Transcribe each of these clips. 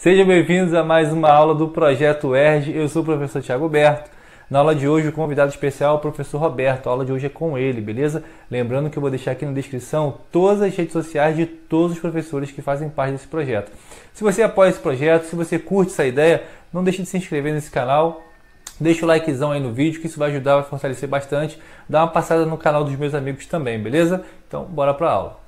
Sejam bem-vindos a mais uma aula do Projeto ERJ. Eu sou o professor Thiago Berto. Na aula de hoje, o convidado especial é o professor Roberto. A aula de hoje é com ele, beleza? Lembrando que eu vou deixar aqui na descrição todas as redes sociais de todos os professores que fazem parte desse projeto. Se você apoia esse projeto, se você curte essa ideia, não deixe de se inscrever nesse canal. Deixa o likezão aí no vídeo, que isso vai ajudar, vai fortalecer bastante. Dá uma passada no canal dos meus amigos também, beleza? Então, bora para a aula.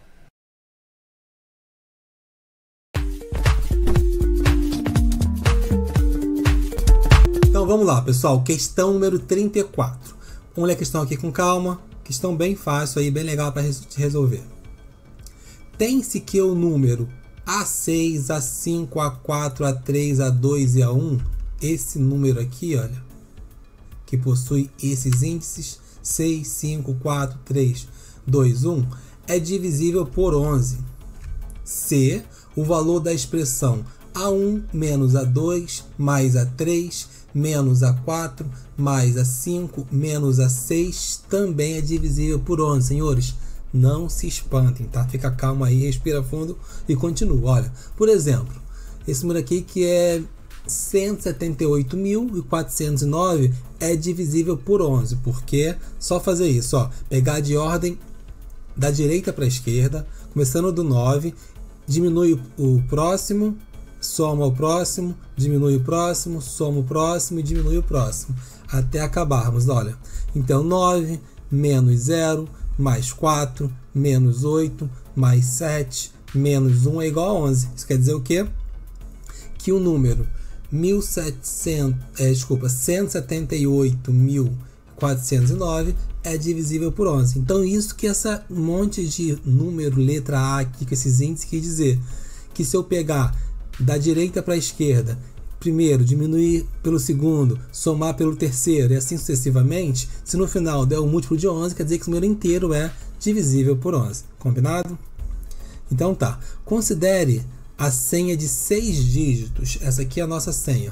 Então vamos lá, pessoal, questão número 34. Vamos ler a questão aqui com calma, questão bem fácil aí, bem legal para resolver. Tem-se que o número A6, A5, A4, A3, A2 e A1, esse número aqui, olha, que possui esses índices 6, 5, 4, 3, 2, 1, é divisível por 11. Se o valor da expressão A1 menos A2 mais A3 menos A4 mais A5 menos A6 também é divisível por 11, senhores. Não se espantem, tá? Fica calmo aí, respira fundo e continua. Olha, por exemplo, esse número aqui que é 178.409 é divisível por 11, porque só fazer isso, ó, pegar de ordem da direita para a esquerda, começando do 9, diminui o próximo, soma o próximo, diminui o próximo, soma o próximo e diminui o próximo, até acabarmos. Olha, então 9 menos 0 mais 4 menos 8 mais 7 menos 1 é igual a 11. Isso quer dizer o quê? Que o número 178.409 é divisível por 11. Então isso que essa monte de número, letra A aqui, com esses índices, quer dizer que se eu pegar da direita para a esquerda, primeiro diminuir pelo segundo, somar pelo terceiro e assim sucessivamente, se no final der um múltiplo de 11, quer dizer que o número inteiro é divisível por 11. Combinado? Então tá. Considere a senha de 6 dígitos. Essa aqui é a nossa senha.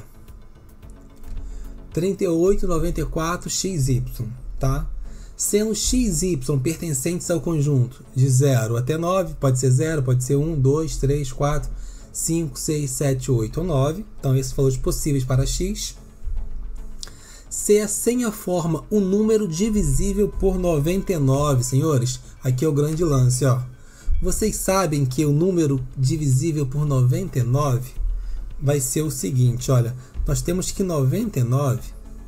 3894XY, tá? Sendo XY pertencentes ao conjunto de 0 até 9, pode ser 0, pode ser 1, 2, 3, 4, 5, 6, 7, 8 ou 9. Então, esses valores possíveis para x. Se a senha forma um número divisível por 99, senhores, aqui é o grande lance, ó. Vocês sabem que o número divisível por 99 vai ser o seguinte, olha, nós temos que 99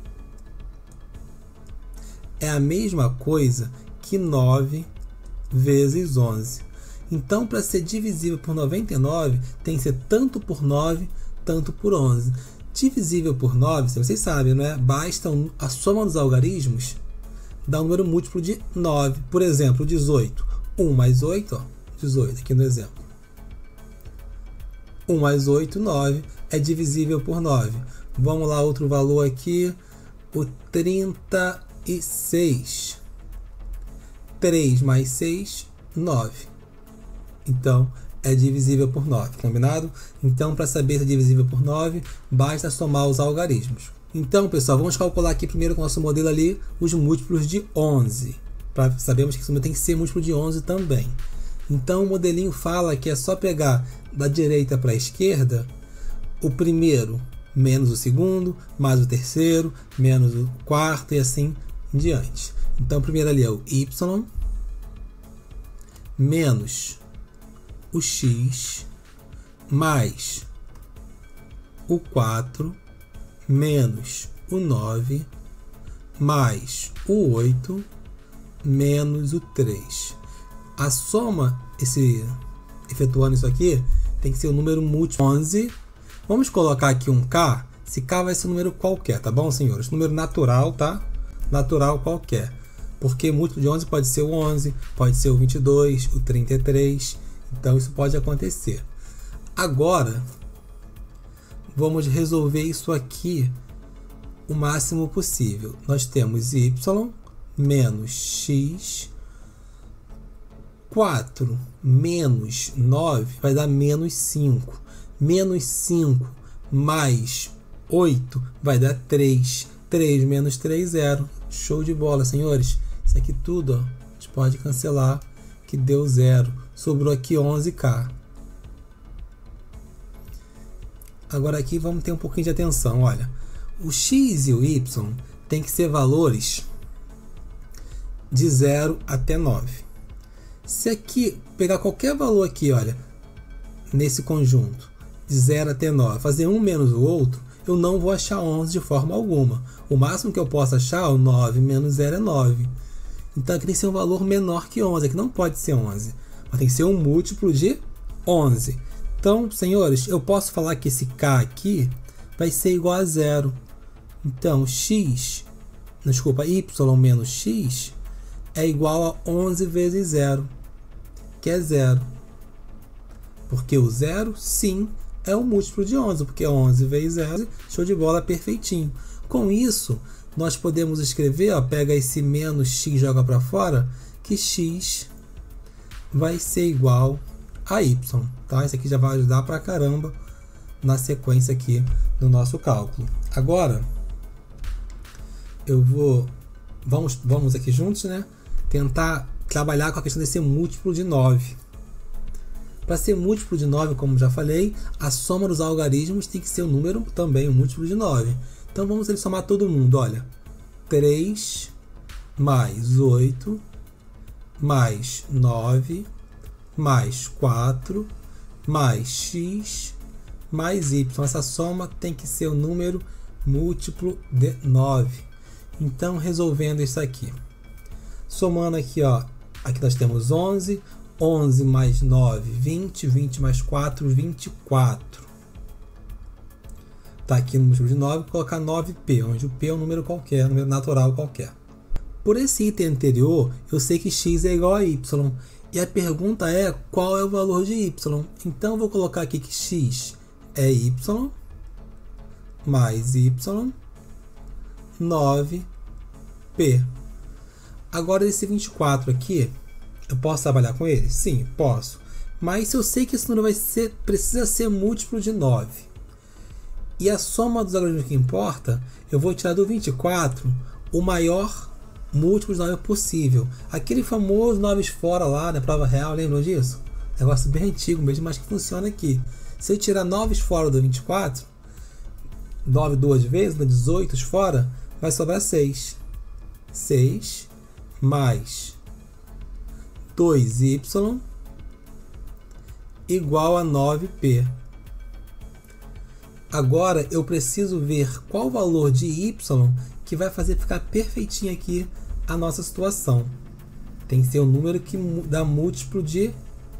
é a mesma coisa que 9 vezes 11. Então, para ser divisível por 99, tem que ser tanto por 9, tanto por 11. Divisível por 9, vocês sabem, não é? Basta a soma dos algarismos dar um número múltiplo de 9. Por exemplo, 18. 1 mais 8, ó, 18, aqui no exemplo. 1 mais 8, 9, é divisível por 9. Vamos lá, outro valor aqui, o 36. 3 mais 6, 9. Então, é divisível por 9, combinado? Então, para saber se é divisível por 9, basta somar os algarismos. Então, pessoal, vamos calcular aqui primeiro com o nosso modelo ali os múltiplos de 11. Sabemos que esse número tem que ser múltiplo de 11 também. Então, o modelinho fala que é só pegar da direita para a esquerda o primeiro menos o segundo, mais o terceiro, menos o quarto e assim em diante. Então, primeiro ali é o y menos o x mais o 4 menos o 9 mais o 8 menos o 3. A soma, efetuando isso aqui, tem que ser o número múltiplo 11. Vamos colocar aqui um k. Esse k vai ser um número qualquer, tá bom, senhores? Número natural, tá? Natural qualquer. Porque múltiplo de 11 pode ser o 11, pode ser o 22, o 33. Então, isso pode acontecer. Agora, vamos resolver isso aqui o máximo possível. Nós temos y menos x, 4 menos 9 vai dar menos 5. Menos 5 mais 8 vai dar 3. 3 menos 3, 0. Show de bola, senhores. Isso aqui tudo, ó, a gente pode cancelar, que deu 0. Sobrou aqui 11k. Agora aqui vamos ter um pouquinho de atenção, olha. O x e o y tem que ser valores de 0 até 9. Se aqui pegar qualquer valor aqui, olha, nesse conjunto, de 0 até 9, fazer um menos o outro, eu não vou achar 11 de forma alguma. O máximo que eu posso achar, o 9 menos 0 é 9. Então aqui tem que ser um valor menor que 11, aqui não pode ser 11, mas tem que ser um múltiplo de 11. Então, senhores, eu posso falar que esse k aqui vai ser igual a 0. Então, y menos x é igual a 11 vezes 0, que é 0. Porque o 0, sim, é o múltiplo de 11, porque 11 vezes 0, show de bola, perfeitinho. Com isso, nós podemos escrever, ó, pega esse menos x e joga para fora, que x vai ser igual a y. Tá? Isso aqui já vai ajudar pra caramba na sequência aqui do nosso cálculo. Agora, vamos aqui juntos, né? Tentar trabalhar com a questão desse múltiplo de 9. Para ser múltiplo de 9, como já falei, a soma dos algarismos tem que ser um número também, um múltiplo de 9. Então vamos somar todo mundo, olha. 3 mais 8 mais 9 mais 4 mais x mais y. Essa soma tem que ser um número múltiplo de 9. Então, resolvendo isso aqui. Somando aqui, ó, aqui nós temos 11. 11 mais 9, 20. 20 mais 4, 24. Está aqui no múltiplo de 9, vou colocar 9p, onde o p é um número qualquer, um número natural qualquer. Por esse item anterior, eu sei que x é igual a y. E a pergunta é, qual é o valor de y? Então, eu vou colocar aqui que x é y mais y 9p. Agora, esse 24 aqui, eu posso trabalhar com ele? Sim, posso. Mas se eu sei que esse número precisa ser múltiplo de 9, e a soma dos algarismos que importa, eu vou tirar do 24 o maior múltiplo de 9 possível. Aquele famoso 9 fora lá na prova real, lembram disso? Negócio bem antigo mesmo, mas que funciona aqui. Se eu tirar 9 fora do 24, 9 duas vezes, 18 fora, vai sobrar 6. 6 mais 2y igual a 9p. Agora eu preciso ver qual o valor de y que vai fazer ficar perfeitinho aqui a nossa situação. Tem que ser um número que dá múltiplo de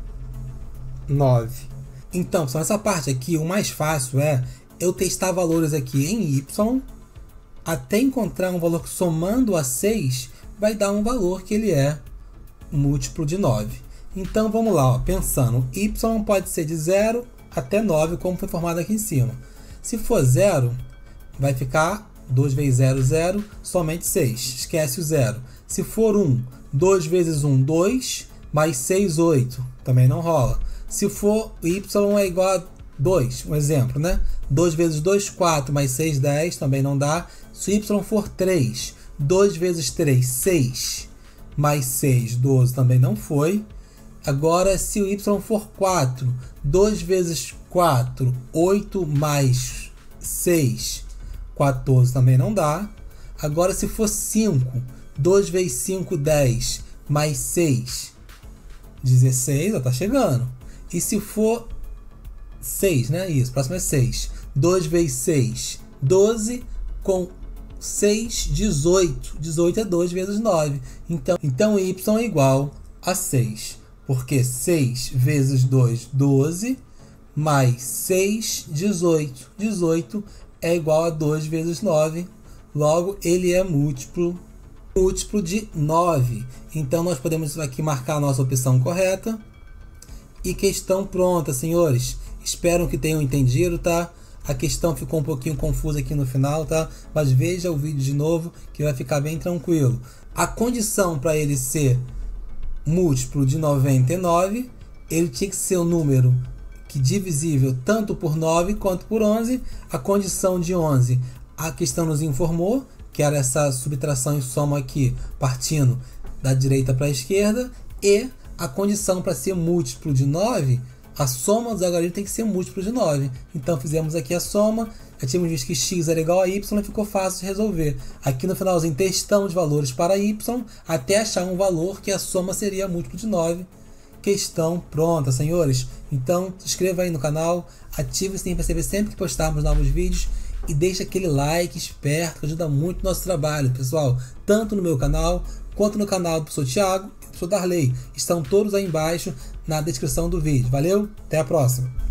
9. Então, só nessa parte aqui, o mais fácil é eu testar valores aqui em y até encontrar um valor que, somando a 6, vai dar um valor que ele é múltiplo de 9. Então, vamos lá, ó, pensando, y pode ser de 0 até 9, como foi formado aqui em cima. Se for 0, vai ficar 2 vezes 0, 0, somente 6. Esquece o 0. Se for 1, 2 vezes 1, 2, mais 6, 8. Também não rola. Se for y é igual a 2, um exemplo, né? 2 vezes 2, 4, mais 6, 10, também não dá. Se y for 3, 2 vezes 3, 6, mais 6, 12, também não foi. Agora, se o y for 4, 2 vezes 4, 8, mais 6, 14, também não dá. Agora, se for 5, 2 vezes 5, 10, mais 6, 16, ó, tá chegando. E se for 6, né? Isso, próximo é 6. 2 vezes 6, 12, com 6, 18. 18 é 2 vezes 9. Então y é igual a 6. Porque 6 vezes 2, 12, mais 6, 18. 18 é igual a 2 vezes 9. Logo, ele é múltiplo de 9. Então, nós podemos aqui marcar a nossa opção correta. E questão pronta, senhores. Espero que tenham entendido, tá? A questão ficou um pouquinho confusa aqui no final, tá? Mas veja o vídeo de novo que vai ficar bem tranquilo. A condição para ele ser múltiplo de 99, ele tinha que ser um número que divisível tanto por 9 quanto por 11. A condição de 11, a questão nos informou, que era essa subtração e soma aqui, partindo da direita para a esquerda. E a condição para ser múltiplo de 9, a soma dos algarismos tem que ser múltiplo de 9. Então fizemos aqui a soma, já tínhamos visto que x era igual a y e ficou fácil de resolver. Aqui no finalzinho testamos valores para y até achar um valor que a soma seria múltiplo de 9. Questão pronta, senhores. Então se inscreva aí no canal, ative o sininho para receber sempre que postarmos novos vídeos e deixe aquele like esperto que ajuda muito o nosso trabalho, pessoal. Tanto no meu canal quanto no canal do professor Thiago e do professor Darley. Estão todos aí embaixo na descrição do vídeo. Valeu, até a próxima!